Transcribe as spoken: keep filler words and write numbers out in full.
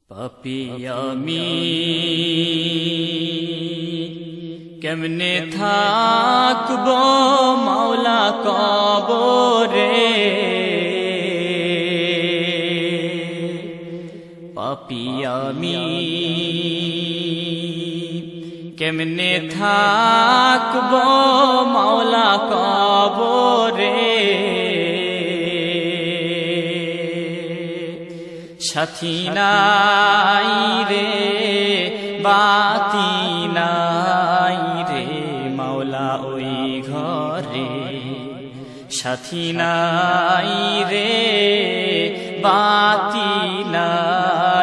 পাপী আমি কেমনে থাকব মাওলা কবরে, পাপী আমি কেমনে থাকব মাওলা কবরে। সাথী নাই রে বাতি নাই রে মাওলা ওই ঘরে, সাথী নাই রে বাতি নাই